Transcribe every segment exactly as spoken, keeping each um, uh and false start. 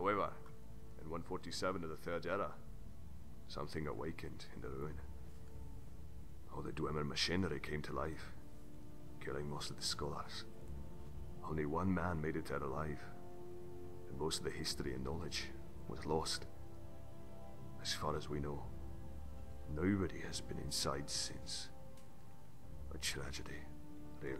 However, in one forty-seven of the Third Era, something awakened in the ruin. All the Dwemer machinery came to life, killing most of the scholars. Only one man made it out alive, and most of the history and knowledge was lost. As far as we know, nobody has been inside since. A tragedy, really.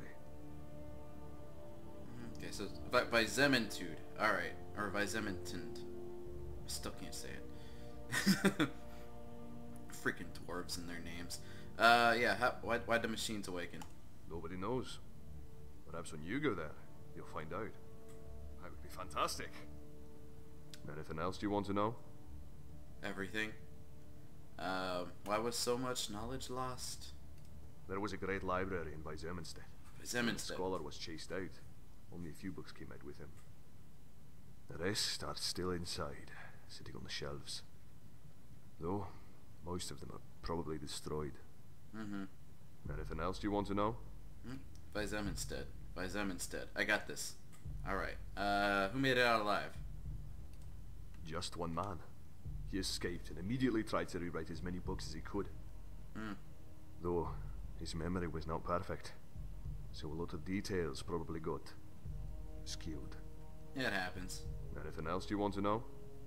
Okay, so by, by Zementude. Alright. Or by Zementund. I still can't say it. Freaking dwarves and their names. Uh, yeah, how, why, why'd the machines awaken? Nobody knows. Perhaps when you go there, you'll find out. That would be fantastic. Anything else you want to know? Everything. Uh, why was so much knowledge lost? There was a great library in by Zemenstead. By The Zemenstead. scholar was chased out. Only a few books came out with him. The rest are still inside, sitting on the shelves. Though, most of them are probably destroyed. Mm-hmm. Anything else you want to know? Mm, by Zemenstead. By Zemenstead. I got this. Alright. Uh, who made it out alive? Just one man. He escaped and immediately tried to rewrite as many books as he could. Hmm. Though, his memory was not perfect. So a lot of details probably got skewed. It happens. Anything else you want to know?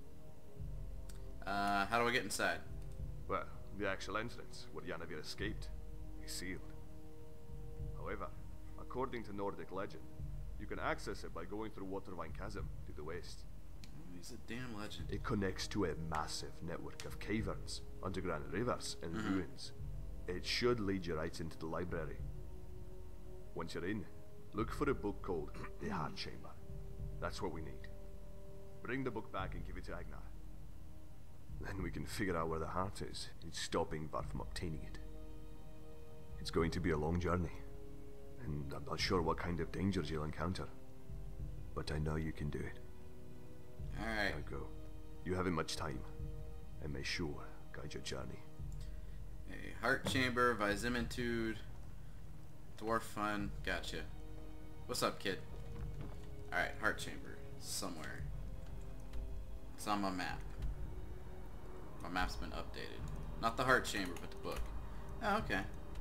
Uh, how do I get inside? Well, the actual entrance, where Yanavir escaped, is sealed. However, according to Nordic legend, you can access it by going through Watervine Chasm to the west. Oh, he's a damn legend. It connects to a massive network of caverns, underground rivers, and Mhm. ruins. It should lead you right into the library. Once you're in, look for a book called The Heart Chamber. That's what we need. Bring the book back and give it to Agnar. Then we can figure out where the heart is and stopping Var from obtaining it. It's going to be a long journey, and I'm not sure what kind of dangers you'll encounter. But I know you can do it. Alright. Now go. You haven't much time, and may sure guide your journey. A heart chamber, Visimitude, dwarf fun. Gotcha. What's up, kid? Alright, heart chamber. Somewhere. It's on my map. My map's been updated. Not the heart chamber, but the book. Oh, okay.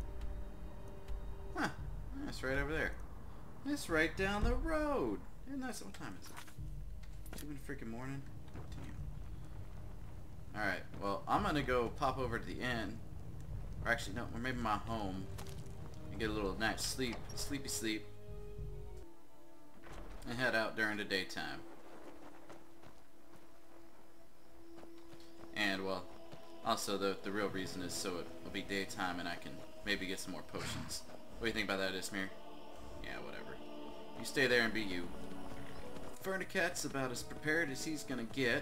Huh. It's right over there. It's right down the road. Isn't that, what time is it? Two in the freaking morning? Damn. Alright, well, I'm gonna go pop over to the inn. Or actually, no, or maybe my home. And get a little night's sleep, sleepy sleep. And head out during the daytime. And, well, also the, the real reason is so it will be daytime and I can maybe get some more potions. What do you think about that, Ismir? Yeah, whatever. You stay there and be you. Furnicat's about as prepared as he's gonna get.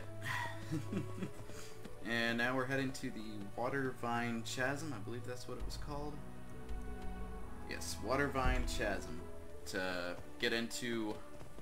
And now we're heading to the Watervine Chasm. I believe that's what it was called. Yes, Watervine Chasm. To get into...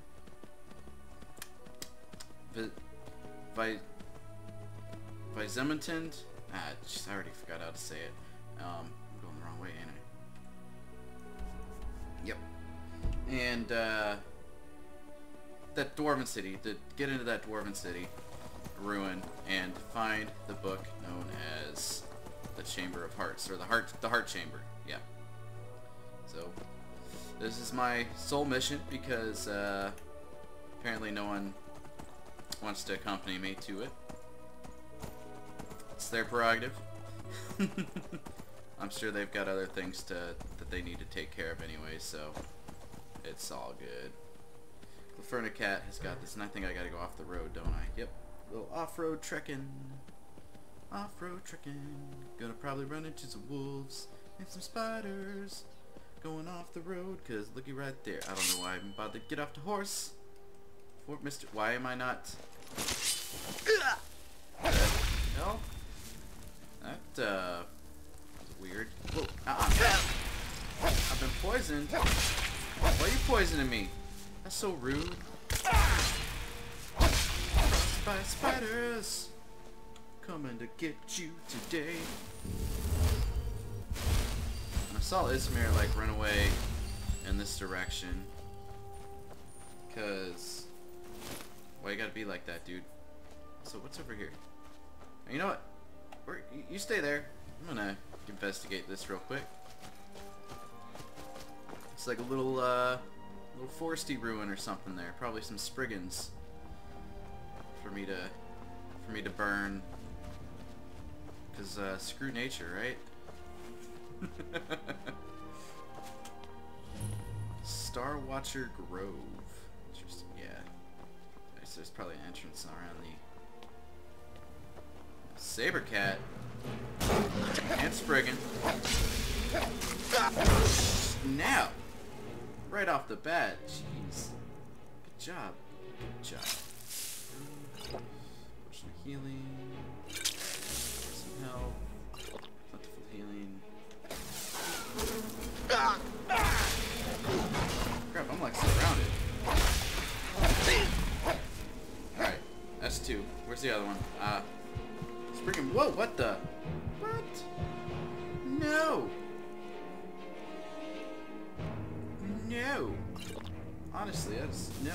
Vi... Vi... Vizementund? Ah, jeez, I already forgot how to say it. Um, I'm going the wrong way, ain't I? Yep. And, uh... that dwarven city, to get into that dwarven city ruin and find the book known as the Chamber of Hearts, or the heart the heart chamber. Yeah. So this is my sole mission because uh, apparently no one wants to accompany me to it. It's their prerogative. I'm sure they've got other things to that they need to take care of anyway, so it's all good. Clawfurnicat has got this, and I think I gotta go off the road, don't I? Yep. A little off-road trekking. Off-road trekking. Gonna probably run into some wolves and some spiders. Going off the road, cause looky right there. I don't know why I'm about to get off the horse. For Mister Why am I not? What the hell? That uh was weird. Whoa. Uh-uh. I've been poisoned. Why are you poisoning me? That's so rude. Crossed by spiders, coming to get you today. I saw Ismir like run away in this direction. Cause why you gotta be like that, dude? So what's over here? You know what? We're, you stay there. I'm gonna investigate this real quick. It's like a little, uh, little foresty ruin or something there. Probably some spriggans for me to, for me to burn. Cause uh, screw nature, right? Star Watcher Grove. Interesting. Yeah. So there's probably an entrance around the Saber Cat and Spriggan. Now. Right off the bat, jeez. Good job. Good job. Potion of healing. Some health. Plentiful healing. Crap, I'm like surrounded. Alright, S two. Where's the other one? Uh, Spriggan. Whoa, what the? What? No! No. Honestly, that's no.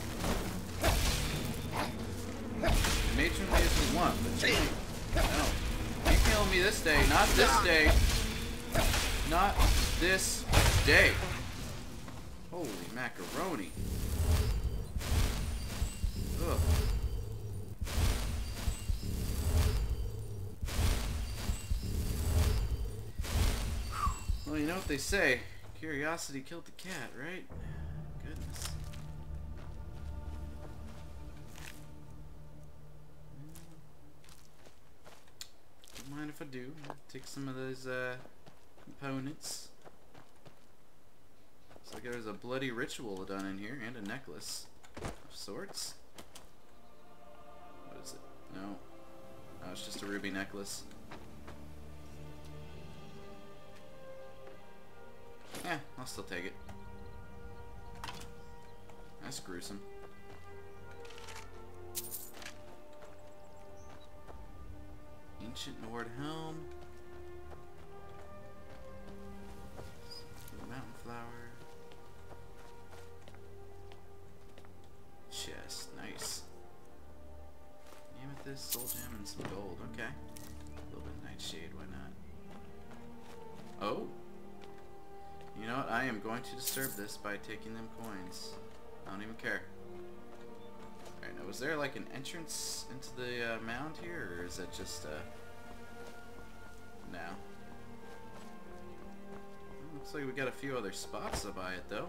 Matronly is the one, but no. You killing me this day, not this day. Not this day. Holy macaroni. Ugh. Well, you know what they say. Curiosity killed the cat, right? Goodness. Don't mind if I do. Take some of those uh, components. Looks like there's a bloody ritual done in here, and a necklace of sorts. What is it? No. Oh, it's just a ruby necklace. Yeah, I'll still take it. That's gruesome. Ancient Nord helm. Mountain flower. Chest, nice. Amethyst, soul gem, and some gold. Okay. A little bit of nightshade, why not? Oh. You know what? I am going to disturb this by taking them coins. I don't even care. Alright, now was there like an entrance into the uh, mound here, or is it just uh... no. Looks like we got a few other spots by it though.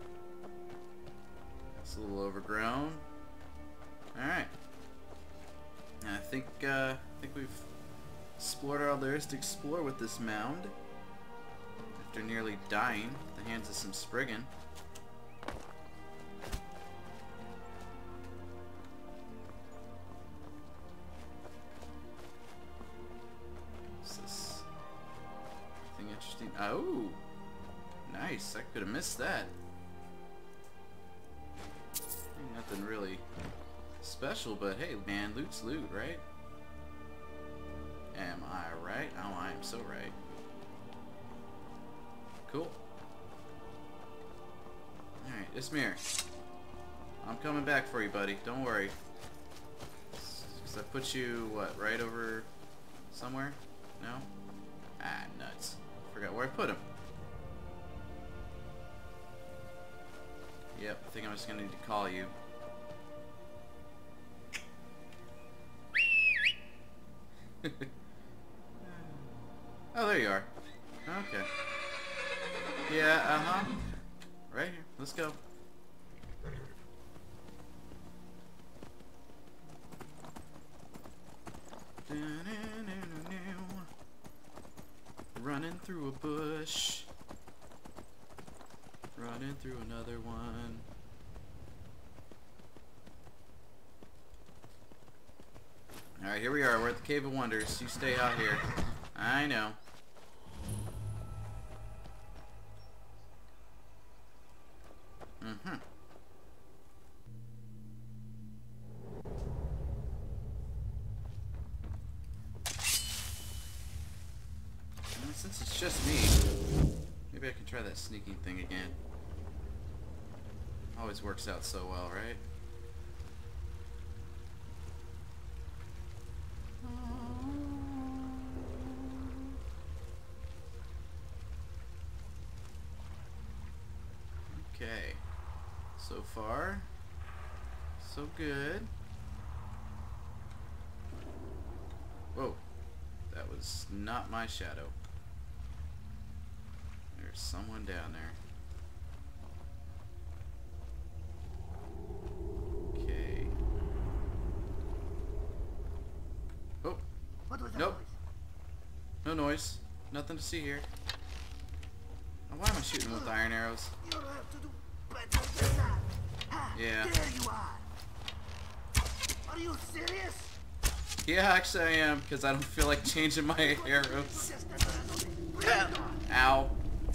It's a little overgrown. Alright. I think uh, I think we've explored all there is to explore with this mound. After nearly dying at the hands of some Spriggan. What's this? Anything interesting? Oh! Nice, I could have missed that. Ain't nothing really special, but hey man, loot's loot, right? Am I right? Oh, I am so right. Cool. Alright, Ismir. I'm coming back for you, buddy. Don't worry. Cause I put you, what, right over somewhere? No? Ah, nuts. Forgot where I put him. Yep, I think I'm just gonna need to call you. Oh, there you are. Okay. Yeah, uh-huh. Right here. Let's go. Running through a bush. Running through another one. Alright, here we are. We're at the Cave of Wonders. You stay out here. I know. Mm-hmm. Well, since it's just me, maybe I can try that sneaking thing again. Always works out so well, right? Okay. So far, so good. Whoa. That was not my shadow. There's someone down there. Okay. Oh. What was that Nope. noise? No noise. Nothing to see here. Now, why am I shooting with iron arrows? You'll have to do better than that. Ah, Yeah. There you are. Are you serious? Yeah, actually I am, because I don't feel like changing my arrows. Just another noise. Ow.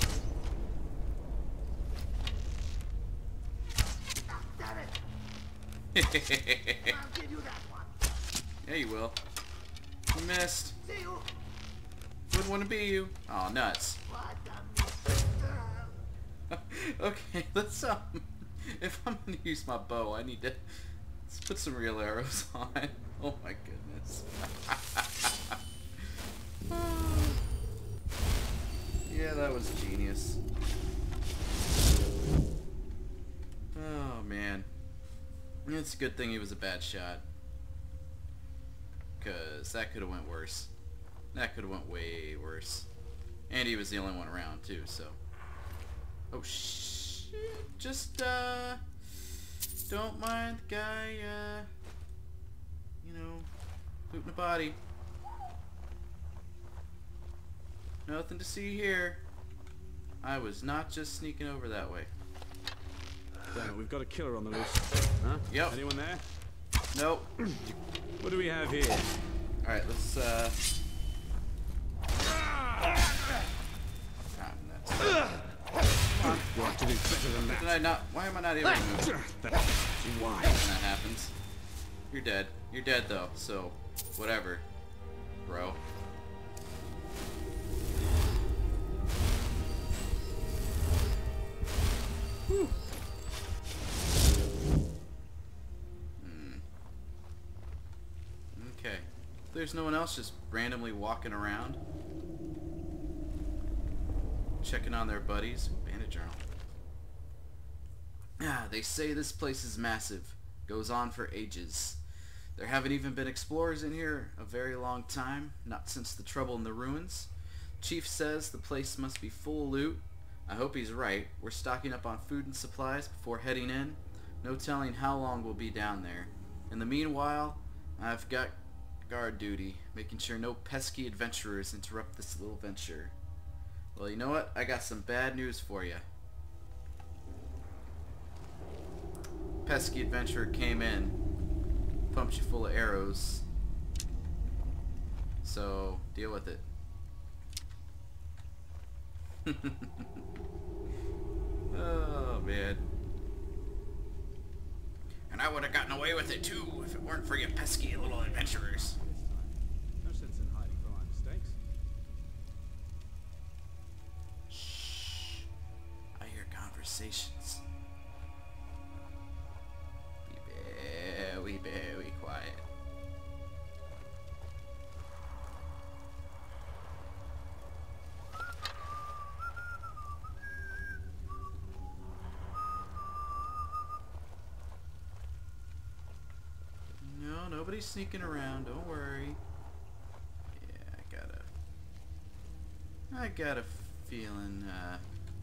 Ah, damn it. I'll give you that one. Yeah, you will. You missed. See you. Wouldn't want to be you. Oh, nuts. What a mister. Okay, let's um. If I'm gonna use my bow, I need to let's put some real arrows on. Oh my goodness. Yeah, that was genius. Oh man, it's a good thing he was a bad shot, cause that could have went worse. That could have went way worse. And he was the only one around too, so. Oh shit! Just uh, don't mind the guy. Uh, you know, looting the body. Nothing to see here. I was not just sneaking over that way. Damn it, we've got a killer on the loose. Huh? Yep. Anyone there? Nope. What do we have here? All right, let's uh. Ah, nuts. Come on. You have to do better than Did that. I not? Why am I not able to move? That's why. When that happens, you're dead. You're dead though. So, whatever, bro. Whew. Hmm. Okay. There's no one else just randomly walking around, checking on their buddies. Bandit journal. Ah, they say this place is massive. Goes on for ages. There haven't even been explorers in here a very long time. Not since the trouble in the ruins. Chief says the place must be full of loot. I hope he's right. We're stocking up on food and supplies before heading in. No telling how long we'll be down there. In the meanwhile, I've got guard duty, making sure no pesky adventurers interrupt this little venture. Well, you know what? I got some bad news for you. Pesky adventurer came in, pumped you full of arrows, so deal with it. Oh man. And I would have gotten away with it too if it weren't for you pesky little adventurers. No sense in hiding from our mistakes. Shh. I hear conversations. nobody's sneaking around. Don't worry. Yeah, I got a... I got a feeling, uh...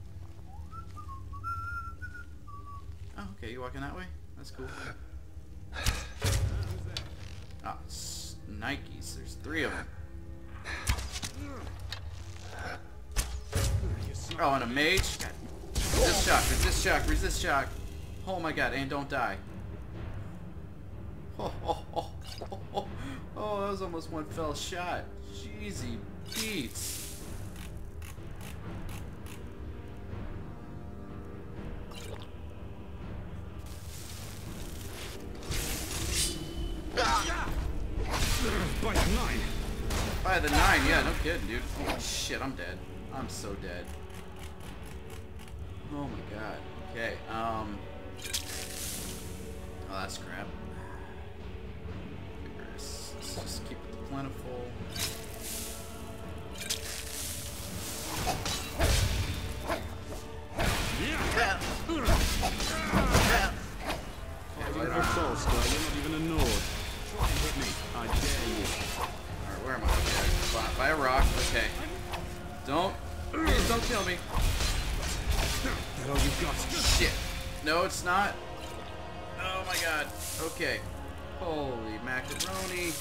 Oh, okay, you walking that way? That's cool. Ah, oh, Nikes. There's three of them. Oh, and a mage. God. Resist shock, resist shock, resist shock. Oh my god, and don't die. Oh, oh, oh, oh, oh, oh, that was almost one fell shot. Jeezy beats. By the nine. By the nine, yeah, no kidding, dude. Oh shit, I'm dead. I'm so dead. Oh my god. Okay, um... oh, that's crap. Let's, let's just keep it plentiful. Yeah. For Falskaar, you're not even a Nord. Try and hit me. I dare you. Alright, where am I? Okay, by, by a rock. Okay. Don't. Please don't kill me. That all you've got? Shit. No, it's not. Oh my god. Okay. Holy macaroni.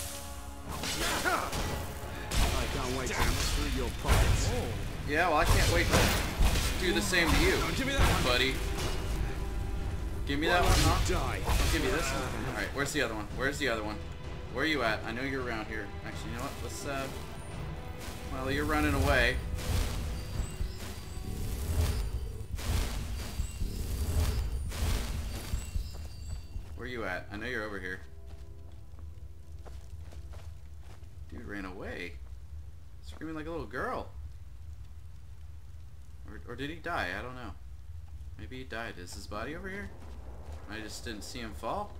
I can't wait to through your pockets. Yeah, well, I can't wait to do the same to you, Give me that one. buddy. Give me that one, huh? Die. I'll give you this one. Alright, where's the other one? Where's the other one? Where are you at? I know you're around here. Actually, you know what? Let's, uh... well, you're running away. Where are you at? I know you're over here. Dude ran away. Screaming like a little girl. Or, or did he die? I don't know. Maybe he died. Is his body over here? I just didn't see him fall.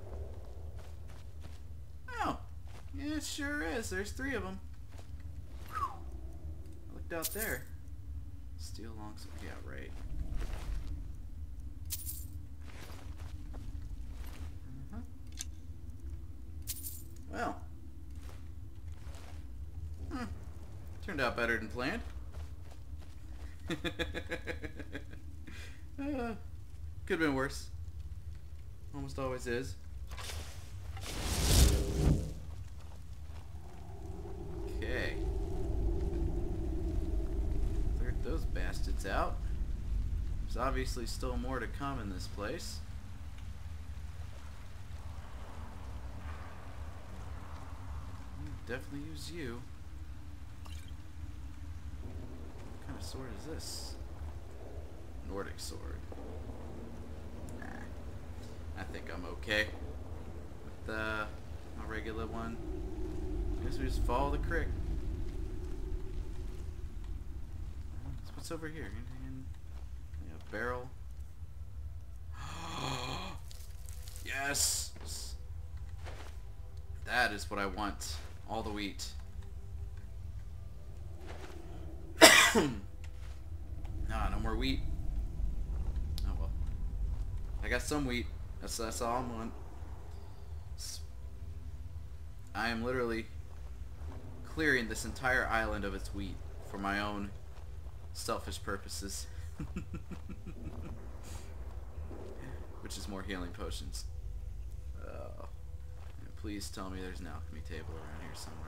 Oh, yeah, it sure is. There's three of them. Whew. I looked out there. Steel longsword. Yeah, right. Uh-huh. Well, hmm. Turned out better than planned. uh, could have been worse. Almost always is. Okay. Cleared those bastards out. There's obviously still more to come in this place. Definitely use you. What kind of sword is this? Nordic sword. Nah. I think I'm okay with uh, my regular one. I guess we just follow the creek. So what's over here? Anything? Yeah, a barrel. Yes! That is what I want. All the wheat. Nah, no more wheat. Oh well. I got some wheat. That's that's all I want. I am literally clearing this entire island of its wheat for my own selfish purposes. Which is more healing potions. Uh, please tell me there's an alchemy table around here somewhere.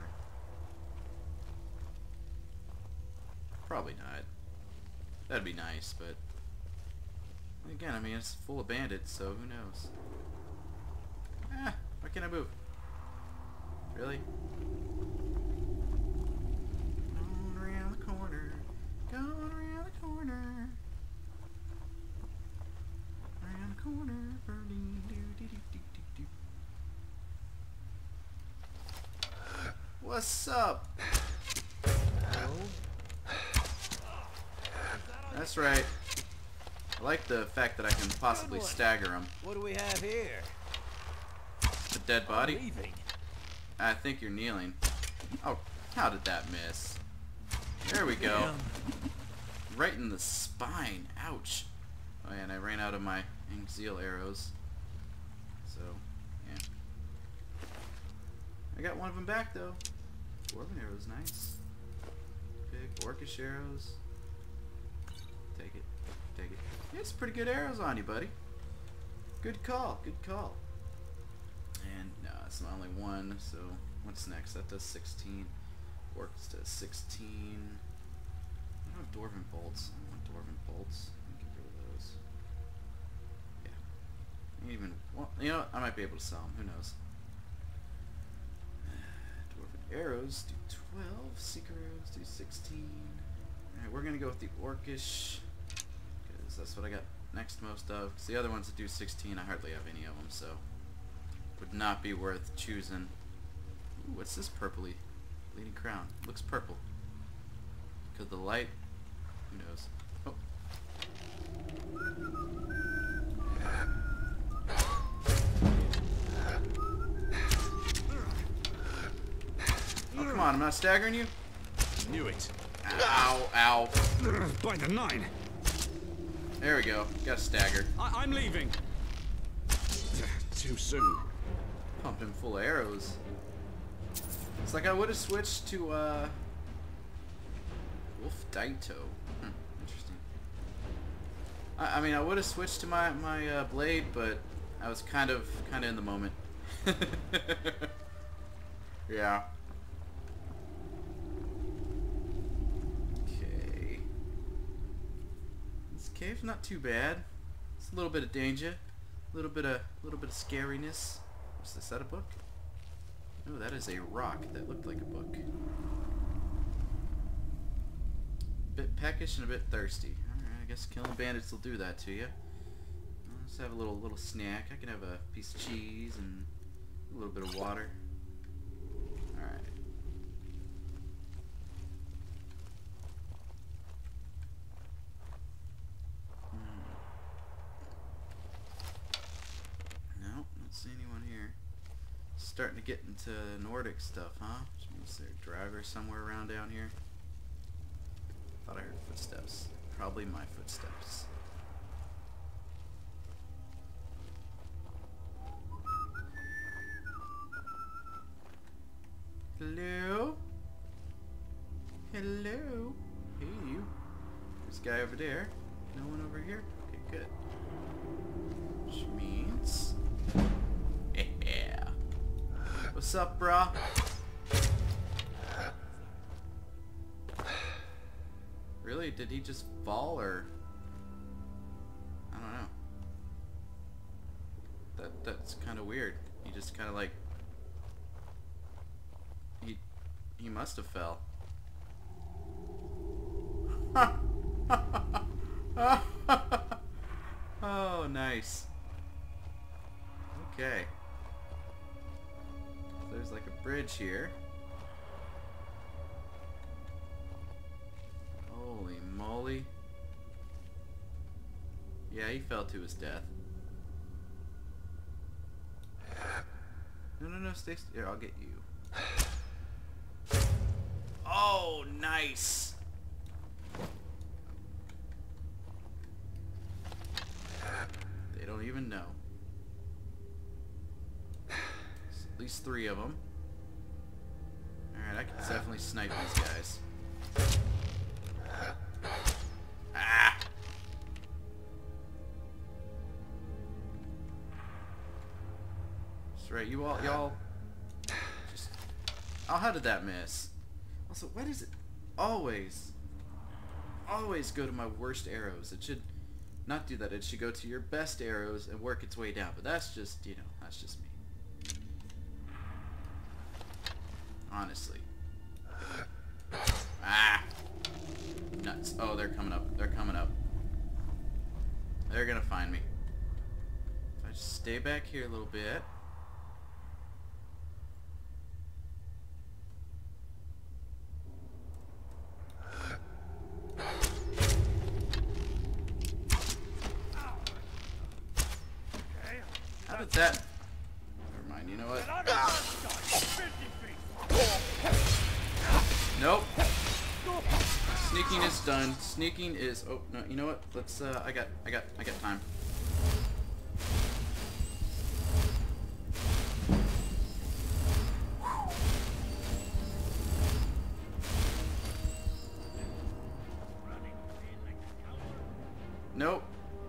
Probably not. That'd be nice, but again, I mean, it's full of bandits, so who knows? Ah, why can't I move? Really? Going around the corner, going around the corner, around the corner, burning, do do do do do do. What's up? That's right. I like the fact that I can possibly stagger him. What do we have here? The dead body? Leaving. I think you're kneeling. Oh, how did that miss? There we go. Damn. Right in the spine. Ouch. Oh yeah, and I ran out of my Zeal arrows. So, yeah. I got one of them back though. Dwarven arrows, nice. Big orcish arrows. Take it. Take it. Yeah, it's pretty good arrows on you, buddy. Good call. Good call. And no, it's not only one. So what's next? That does sixteen. Orcs does sixteen. I don't have dwarven bolts. I don't want dwarven bolts. Let me get rid of those. Yeah. Even well, you know what? I might be able to sell them. Who knows? Dwarven arrows do twelve. Seeker arrows do sixteen. All right, we're gonna go with the orcish because that's what I got next most of. Cause the other ones that do sixteen, I hardly have any of them, so would not be worth choosing. Ooh, what's this purpley? Bleeding crown. Looks purple. Because the light. Who knows? Oh. Oh, come on, I'm not staggering you? Knew it. Ow, ow. By the nine. There we go. Got a stagger. I I'm leaving. Too soon. Pumped him full of arrows. It's like I would have switched to, uh... Wolf Daito. Hmm, interesting. I, I mean, I would have switched to my, my uh, blade, but I was kind of, kind of in the moment. Yeah. Okay. This cave's not too bad. It's a little bit of danger. A little bit of, a little bit of scariness. What's this? Is that a book? Oh, that is a rock that looked like a book. Bit peckish and a bit thirsty. Alright, I guess killing bandits will do that to you. Let's have a little little snack. I can have a piece of cheese and a little bit of water. Alright. Hmm. No, don't see anyone here. Starting to get into Nordic stuff, huh? Which means there are drivers somewhere around down here. Thought I heard footsteps. Probably my footsteps. Hello? Hello? Hey, you. There's a guy over there. No one over here? Okay, good. Which means... Yeah. What's up, brah? Really? Did he just fall, or... I don't know. That That's kind of weird. He just kind of like... He... He must have fell. Oh, nice. Okay. There's like a bridge here. Holy moly. Yeah, he fell to his death. No, no, no, stay st- here, I'll get you. Oh, nice! They don't even know. There's at least three of them. Alright, I can definitely snipe these guys. Ah! That's right, you all, y'all... Just... Oh, how did that miss? Also, why does it always, always go to my worst arrows? It should not do that. It should go to your best arrows and work its way down. But that's just, you know, that's just me. Honestly. Ah! Nuts. Oh, they're coming up. They're coming up. They're gonna find me. If I just stay back here a little bit. How did that... Never mind, you know what? Nope. Sneaking is done. Sneaking is... Oh, no, you know what? Let's, uh, I got, I got, I got time. Nope.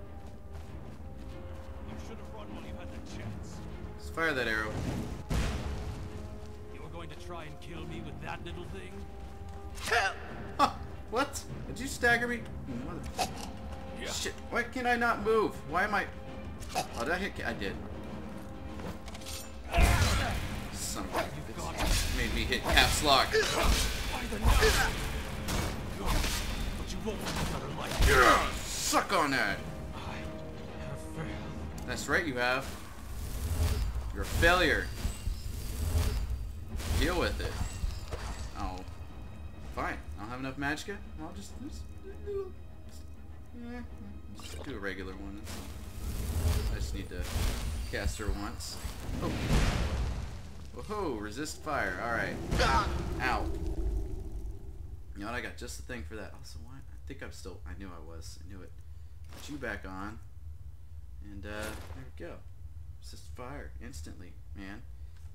You should have run while you had the chance. Let's fire that arrow. You were going to try and kill me with that little thing? Huh, what? Did you stagger me? Mother... Yeah. Shit, why can I not move? Why am I... Oh, did I hit... I did. Son of a bitch. Made me hit caps lock. Why the no? But you won't have another life. Yeah, suck on that. I have failed. That's right, you have. You're a failure. Deal with it. Oh. Fine. I don't have enough magicka. I'll just, just, yeah, just do a regular one. I just need to cast her once. Oh. Whoa, resist fire. Alright. Ow. You know what? I got just the thing for that. Also, what? I think I'm still... I knew I was. I knew it. Put you back on. And, uh, there we go. Resist fire. Instantly, man.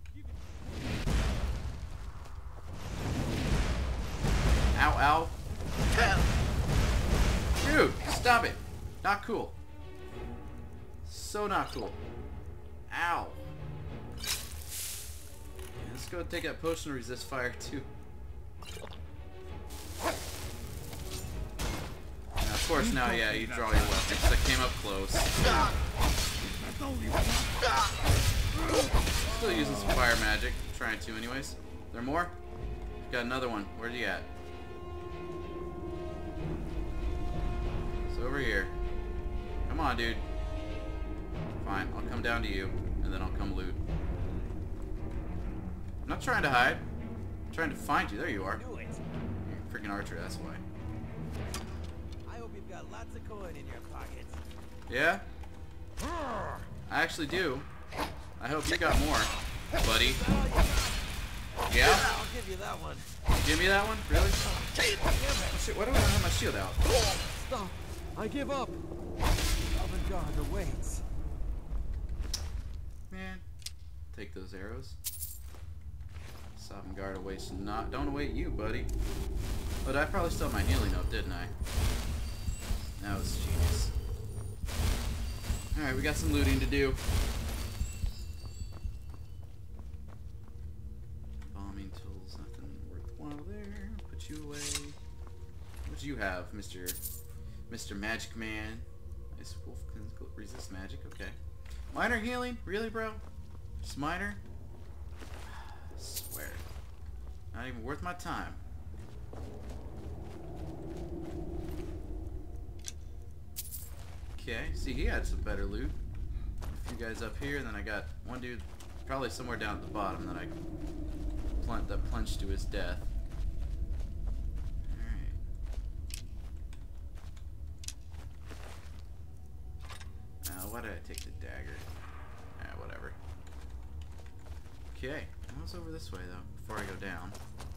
Ow, ow. Dude, stop it. Not cool. So not cool. Ow. Yeah, let's go take that potion to resist fire, too. And of course, now, yeah, you draw your weapons. That came up close. Still using some fire magic. Trying to, anyways. Is there more? Got another one. Where's he at? It's over here. Come on, dude. Fine, I'll come down to you, and then I'll come loot. I'm not trying to hide. I'm trying to find you. There you are. You're a freaking archer, that's why. I hope you've got lots of coin in your pockets. Yeah? I actually do. I hope you got more, buddy. Yeah? I'll give you that one. Give me that one? Really? Oh, shit, why do I not have my shield out? Stop. I give up. Avant-garde awaits. Man, take those arrows. Avant-garde awaits not. Don't await you, buddy. But I probably still had my healing up, didn't I? That was genius. Alright, we got some looting to do. Bombing tools, nothing worthwhile there. Put you away. What do you have, Mister Mister Magic Man? Ice Wolf can resist magic, okay. Minor healing? Really, bro? Just minor? I swear. Not even worth my time. Okay, see, he had some better loot. A few guys up here, and then I got one dude probably somewhere down at the bottom that I plunged, that plunged to his death. Alright. Uh, why did I take the dagger? Ah, whatever. Okay, I was over this way though, before I go down.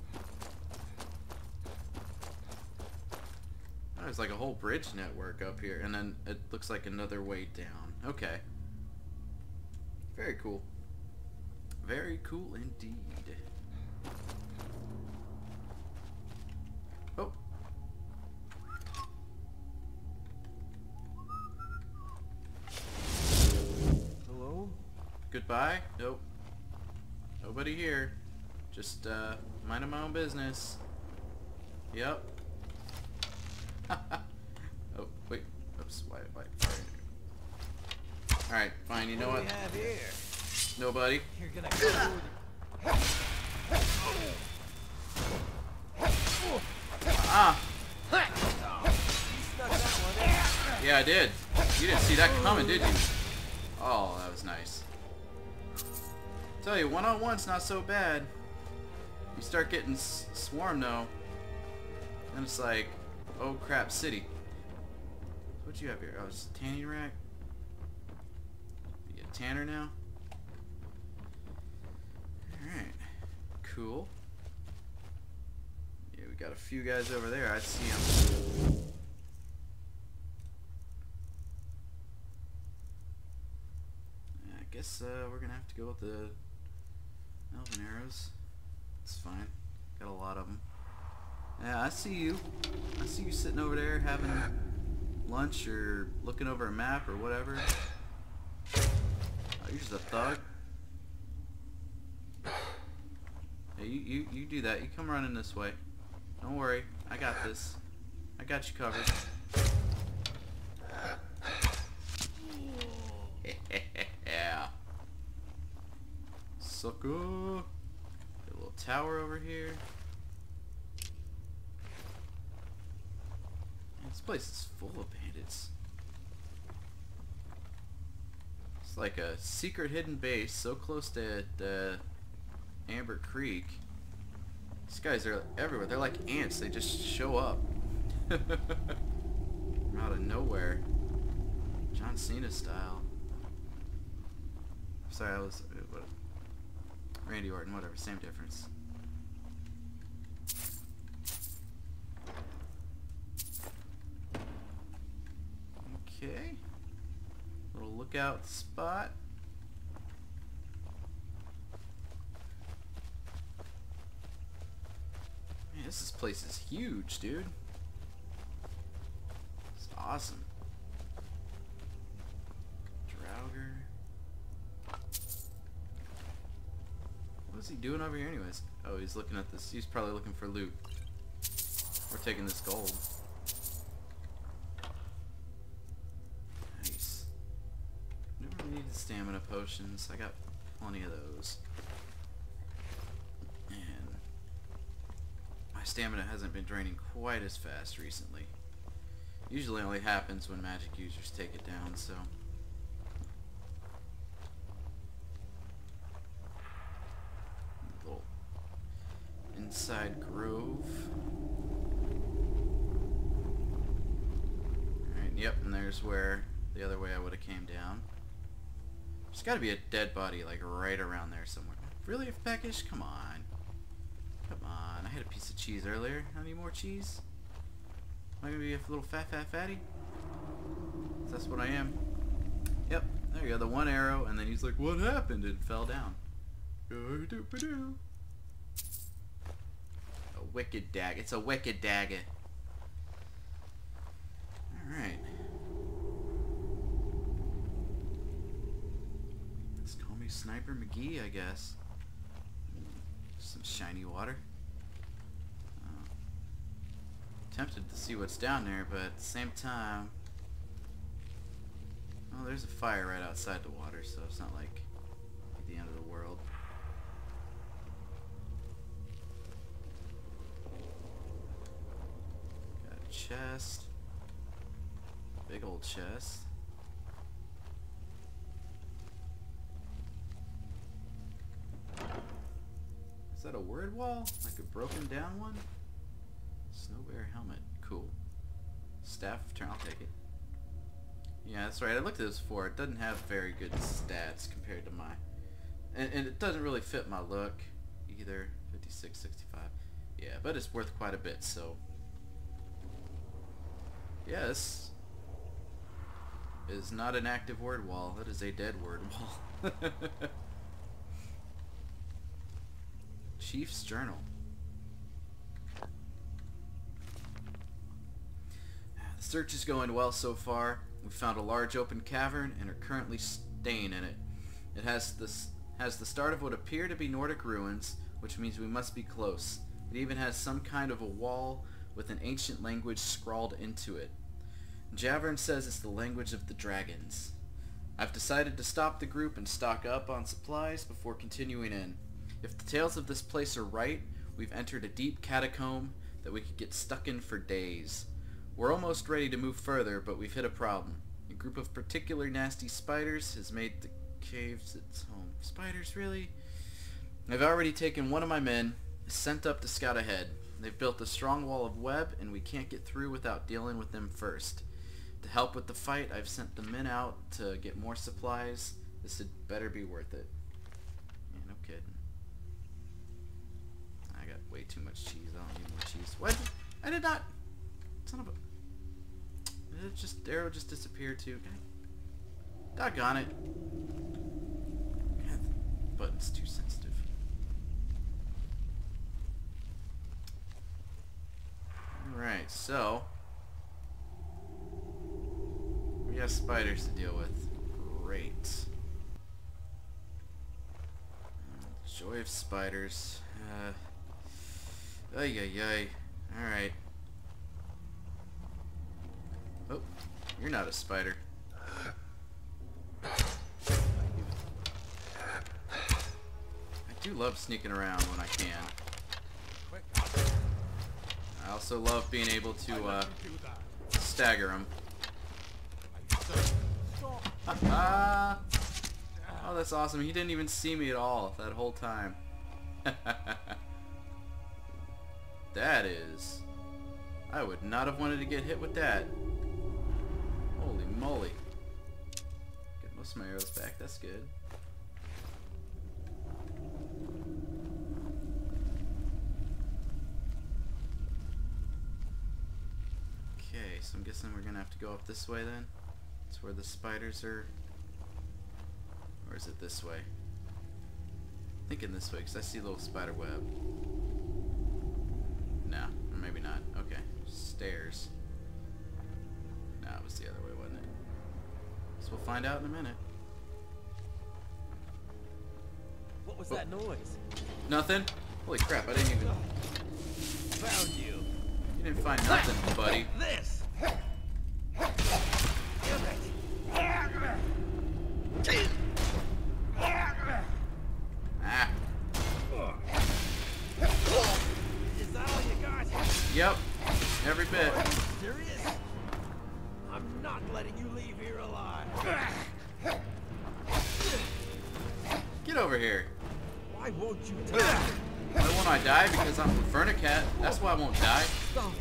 Oh, there's like a whole bridge network up here, and then it looks like another way down. Okay. Very cool. Very cool indeed. Oh. Hello? Goodbye? Nope. Nobody here. Just, uh, minding my own business. Yep. Oh, wait. Oops. Why? Why? Alright, fine. You know What what? do we have here? Nobody. You're gonna go. Ah! You stuck that one in. Yeah, I did. You didn't see that coming, did you? Oh, that was nice. Tell you, one-on-one's not so bad. You start getting s swarmed, though. And it's like, oh crap, city. What you have here? Oh, it's a tanning rack. You get tanner now? Alright. Cool. Yeah, we got a few guys over there. I see them. I guess uh, we're gonna have to go with the elven arrows. It's fine. Got a lot of them. Yeah, I see you. I see you sitting over there having lunch or looking over a map or whatever. Oh, you're just a thug. Yeah, you, you, you do that. You come running this way. Don't worry. I got this. I got you covered. Yeah. Sucker. Got a little tower over here. Man, this place is full of bandits. It's like a secret hidden base so close to the Amber Creek. These guys are everywhere. They're like ants. They just show up. From out of nowhere. John Cena style. Sorry, I was... What? Randy Orton, whatever. Same difference. Okay. Little lookout spot. Man, this, this place is huge, dude. It's awesome. Draugr. What's he doing over here anyways? Oh, he's looking at this. He's probably looking for loot. We're taking this gold. Nice. Never needed stamina potions. I got plenty of those. And my stamina hasn't been draining quite as fast recently. Usually only happens when magic users take it down, so... Little inside grove. Alright, yep, and there's where the other way I would have came down. There's gotta be a dead body, like, right around there somewhere. Really, if peckish? Come on. Come on. I had a piece of cheese earlier. I need more cheese? Am I gonna be a little fat, fat, fatty? That's what I am. Yep, there you go, the one arrow, and then he's like, what happened? And fell down. A wicked dagger. It's a wicked dagger. Alright. Let's call me Sniper McGee, I guess. Some shiny water. Tempted to see what's down there, but at the same time, well, there's a fire right outside the water, so it's not like the end of the world. Got a chest, big old chest. Is that a word wall? Like a broken down one? Snow bear helmet. Cool. Staff of turn. I'll take it. Yeah, that's right. I looked at this before. It doesn't have very good stats compared to my... And, and it doesn't really fit my look either. fifty-six, sixty-five. Yeah, but it's worth quite a bit, so... Yeah, this is not an active word wall. That is a dead word wall. Chief's Journal. The search is going well so far. We found a large open cavern and are currently staying in it. It has this has the start of what appear to be Nordic ruins, which means we must be close. It even has some kind of a wall with an ancient language scrawled into it. Javern says it's the language of the dragons. I've decided to stop the group and stock up on supplies before continuing in. If the tales of this place are right, we've entered a deep catacomb that we could get stuck in for days. We're almost ready to move further, but we've hit a problem. A group of particular nasty spiders has made the caves its home. Spiders, really? I've already taken one of my men, sent up to scout ahead. They've built a strong wall of web, and we can't get through without dealing with them first. To help with the fight, I've sent the men out to get more supplies. This had better be worth it. Yeah, no kidding. I got way too much cheese. I don't need more cheese. What? I did not... Son of a... It just... The arrow just disappeared too. Okay. Doggone it. God, the button's too sensitive. Alright, so... got spiders to deal with. Great. Joy of spiders. Uh, ay ay ay. Alright. Oh, you're not a spider. I do love sneaking around when I can. I also love being able to uh, stagger them. Oh, that's awesome. He didn't even see me at all that whole time. That is... I would not have wanted to get hit with that. Holy moly. Get most of my arrows back. That's good. Okay, so I'm guessing we're gonna have to go up this way then. That's where the spiders are. Or is it this way? I'm thinking this way because I see a little spider web. No, or maybe not. Okay, stairs. No, it was the other way, wasn't it? So we'll find out in a minute. What was Oh. that noise? Nothing? Holy crap, I didn't even... Found you. You didn't find nothing, buddy. This. Ah. Is that all you got? Yep. Every bit. Serious? I'm not letting you leave here alive. Get over here. Why won't you die? Why won't I die? Because I'm Clawfurnicat. That's why I won't die. Stop.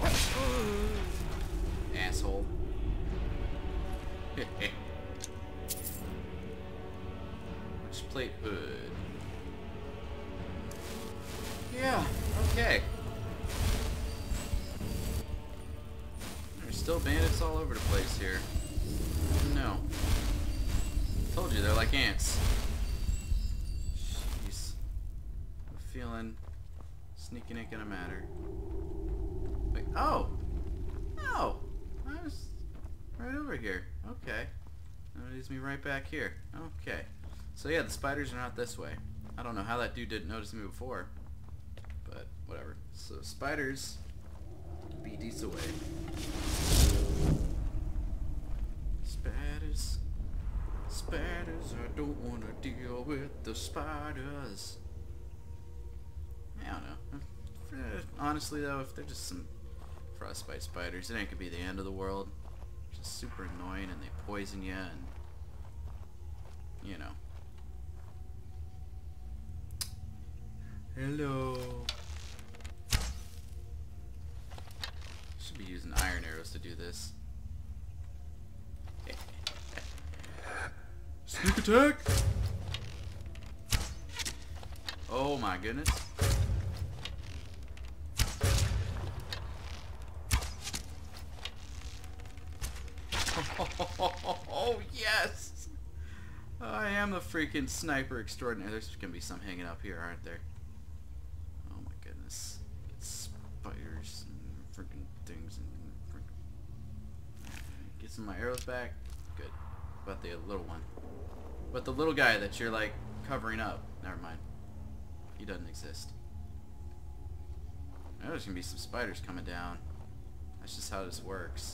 Asshole. Which plate hood? Yeah, okay. There's still bandits all over the place here. No. Told you, they're like ants. Jeez. I'm feeling sneaking ain't gonna matter. Wait, oh! Oh! I was right over here. Okay. That leads me right back here. Okay. So yeah, the spiders are not this way. I don't know how that dude didn't notice me before. But whatever. So spiders be these away. Spiders. Spiders, I don't want to deal with the spiders. I don't know. Honestly though, if they're just some frostbite spiders, it ain't gonna be the end of the world. Just super annoying and they poison you and you know. Hello. Should be using iron arrows to do this. Sneak attack! Oh my goodness. Oh yes! I am the freaking sniper extraordinaire. There's gonna be some hanging up here, aren't there? Oh my goodness. Get spiders and freaking things and freaking... Get some of my arrows back. Good. About the little one. But the little guy that you're like covering up. Never mind. He doesn't exist. I know there's gonna be some spiders coming down. That's just how this works.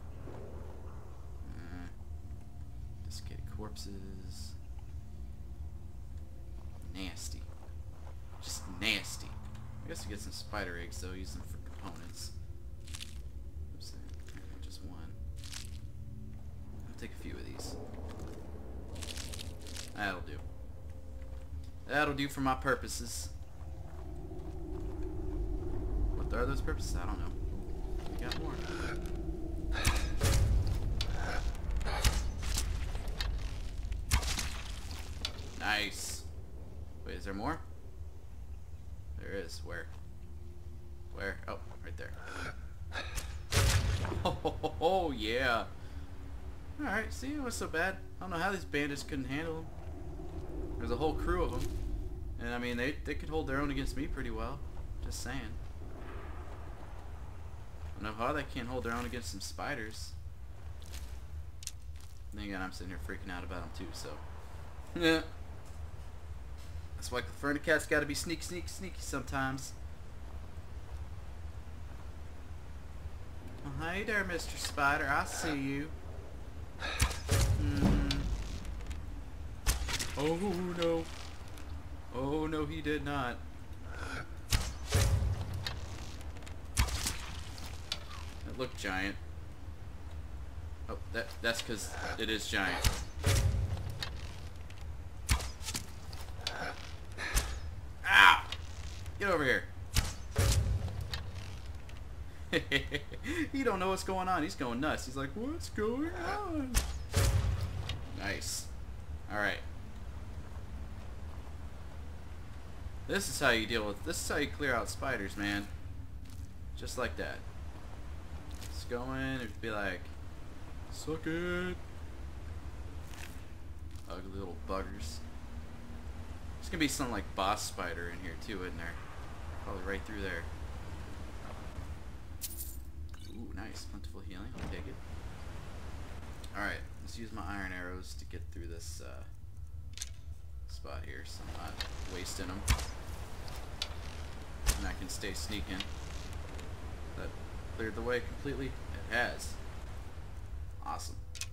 Uh, desiccated corpses. Nasty. Just nasty. I guess to get some spider eggs though, use them for components. Oops, just one. I'll take a few of these. That'll do. That'll do for my purposes. What are those purposes? I don't know. We got more. Nice. Wait, is there more? There is. Where? Where? Oh, right there. Oh, oh yeah. Alright, see, it was so bad. I don't know how these bandits couldn't handle them. There's a whole crew of them. And I mean, they, they could hold their own against me pretty well. Just saying. I don't know how they can't hold their own against some spiders. Then again, I'm sitting here freaking out about them too, so. Yeah. That's why Clawfurnicat's gotta be sneak, sneak, sneaky sometimes. Oh, hey there, Mister Spider. I see you. Mm. Oh no. Oh no, he did not. That looked giant. Oh, that that's because it is giant. Ow! Get over here. He don't know what's going on. He's going nuts. He's like, what's going on? Nice. Alright. This is how you deal with, this is how you clear out spiders, man. Just like that. Just go in and be like, suck it. Ugly little buggers. There's gonna be some like boss spider in here too, isn't there? Probably right through there. Ooh, nice. Plentiful healing. I'll take it. Alright, let's use my iron arrows to get through this uh, spot here so I'm not wasting them. And I can stay sneaking. That cleared the way completely? It has. Awesome.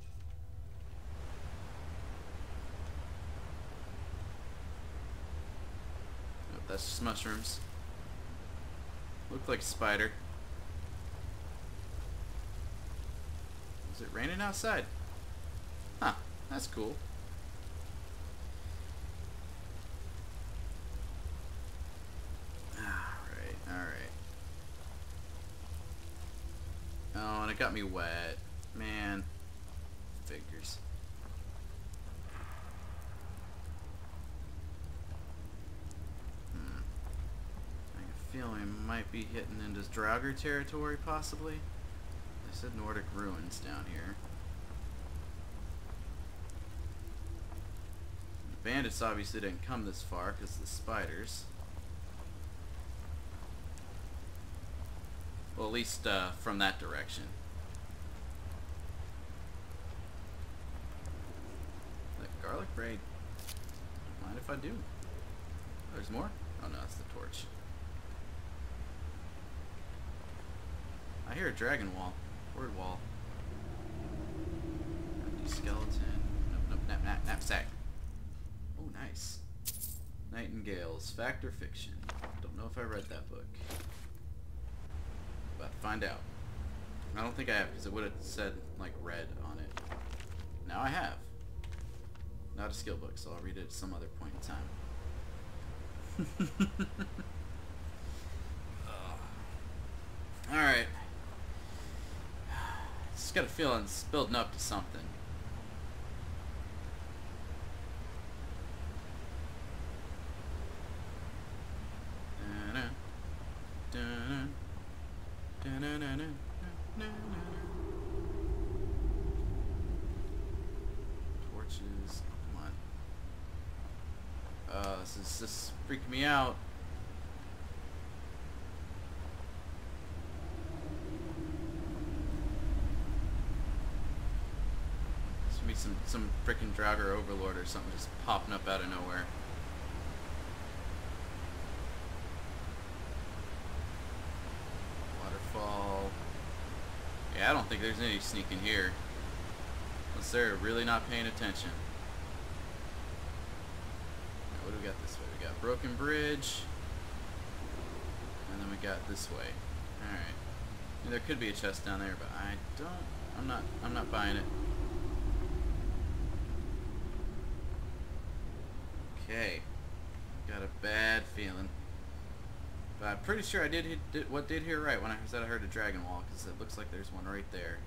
Nope, that's just mushrooms. Looked like a spider. Is it raining outside? Huh, that's cool. Alright, alright. Oh, and it got me wet. Man. Figures. Hmm. I have a feeling we might be hitting into Draugr territory, possibly. They said Nordic ruins down here. The bandits obviously didn't come this far because of the spiders. Well, at least uh, from that direction. That garlic braid. Mind if I do? There's more? Oh no, that's the torch. I hear a dragon wall. Word wall. Empty skeleton. Nope, nope, nap, nap, knapsack. Oh, nice. Nightingales. Fact or fiction? Don't know if I read that book. About to find out. I don't think I have, because it would have said, like, red on it. Now I have. Not a skill book, so I'll read it at some other point in time. Alright. Just got a feeling it's building up to something. Torches, come on. Uh, this is just freaking me out. This would be some some freaking Draugr overlord or something just popping up out of nowhere. Waterfall. Yeah, I don't think there's any sneaking here. Unless they're really not paying attention. Now, what do we got this way? We got Broken Bridge. And then we got this way. Alright. There could be a chest down there, but I don't I'm not I'm not buying it. Okay. Got a bad feeling. But I'm pretty sure I did, hit, did what did hear right when I said I heard a dragon wall, because it looks like there's one right there.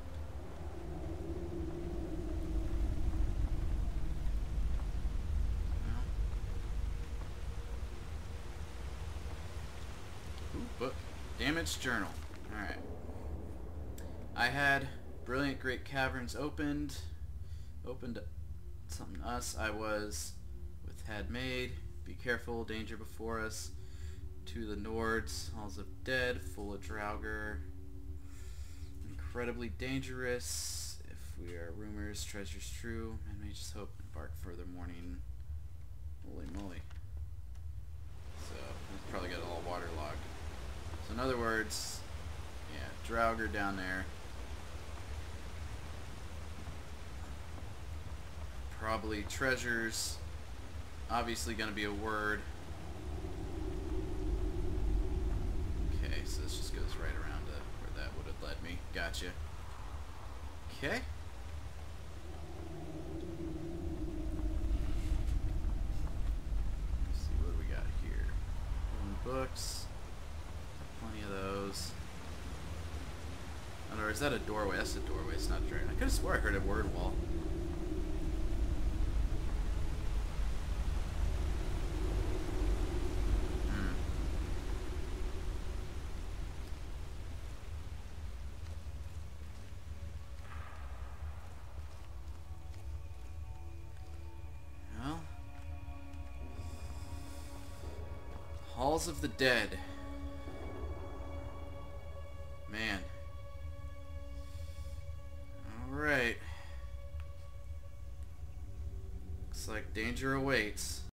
Ooh, book. Damaged journal. Alright. I had Brilliant Great Caverns opened. Opened something to us. I was with had made. Be careful, danger before us. To the Nords, Halls of Dead, full of Draugr. Incredibly dangerous. If we are rumors, treasures true, and may just hope embark further mourning. Holy moly. So, we've probably got it all waterlogged. So in other words, yeah, Draugr down there. Probably treasures. Obviously gonna be a word. Okay, so this just goes right around to where that would have led me. Gotcha. Okay. Let's see, what do we got here? Books. Plenty of those. Oh, or is that a doorway? That's a doorway, it's not a dragon. I could have swore I heard a word wall. Halls of the Dead. Man. Alright. Looks like danger awaits.